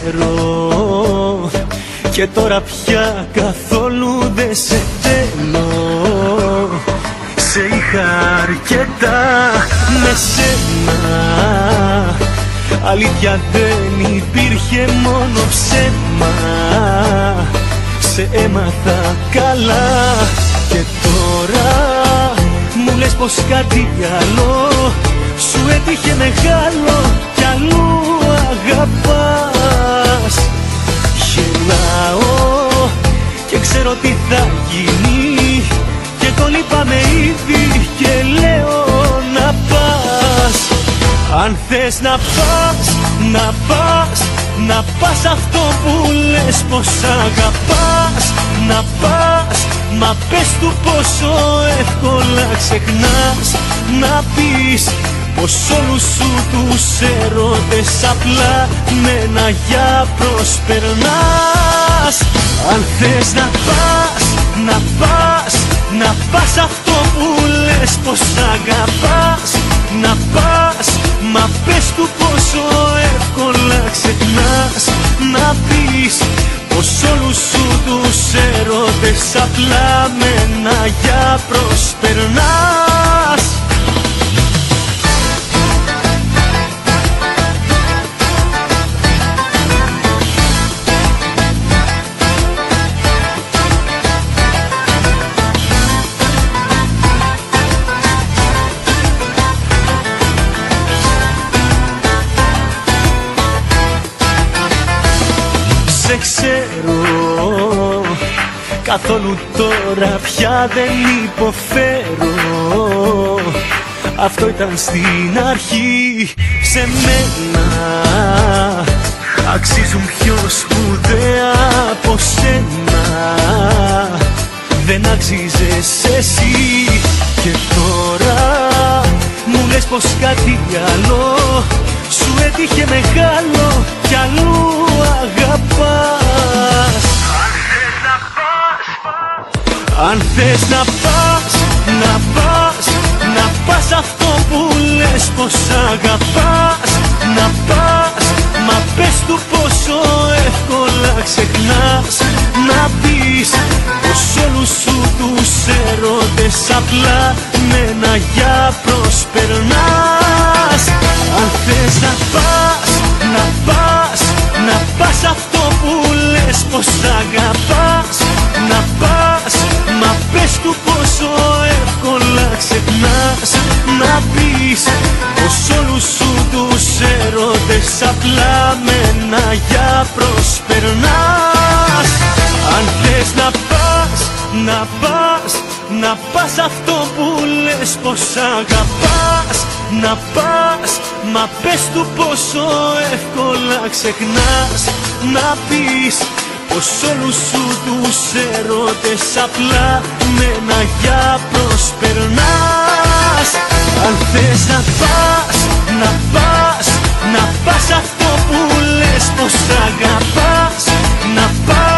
ξέρω και τώρα πια καθόλου δεν σε θέλω. Σε είχα αρκετά με σένα, αλήθεια δεν υπήρχε, μόνο ψέμα. Σε έμαθα καλά και τώρα μου λες πως κάτι άλλο σου έτυχε μεγάλο κι αλλού αγαπάς. Γελάω και ξέρω τι θα γίνει και το λείπαμε ήδη και λέω να πας. Αν θες να πας, να πας, να πας αυτό που λες πως αγαπάς. Να πας, μα πες του πόσο εύκολα ξεχνάς. Να πεις πως όλους σου τους έρωτες απλά με ένα για προσπερνάς. Αν θες να πας, να πας, να πας αυτό που λες πως αγαπάς. Να πας, μα πες του πόσο εύκολα ξεχνάς. Να πεις πως όλους σου τους έρωτες απλά με ένα για προσπερνάς. Σε ξέρω, καθόλου τώρα πια δεν υποφέρω. Αυτό ήταν στην αρχή, σε μένα αξίζουν πιο σπουδαία από σένα. Δεν αξίζες εσύ και τώρα μου λες πως κάτι άλλο σου έτυχε μεγάλο κι αλλού αγαπάς. Αν θες να πας, να πας, να πας αυτό που λες πως αγαπάς. Να πας, μα πες του πόσο εύκολα ξεχνάς. Να πεις πως όλους σου τους έρωτες απλά με ένα για προσπερνάς. Αν θες να πας, να πας, να πας αυτό που λες πως αγαπάς. Να πας, μα πες του πόσο εύκολα ξεχνάς. Να πεις πως όλους σου τους έρωτες απλά με ένα για προσπερνάς. Αν θες να πας, να πας, να πας αυτό που λες πως αγαπάς. Να πας, μα πες του πόσο εύκολα ξεχνάς. Να πεις πως όλους σου τους έρωτες απλά με ένα για προσπερνάς. Αν θες να πας, να πας, να πας αυτό που λες πως αγαπάς. Να πας,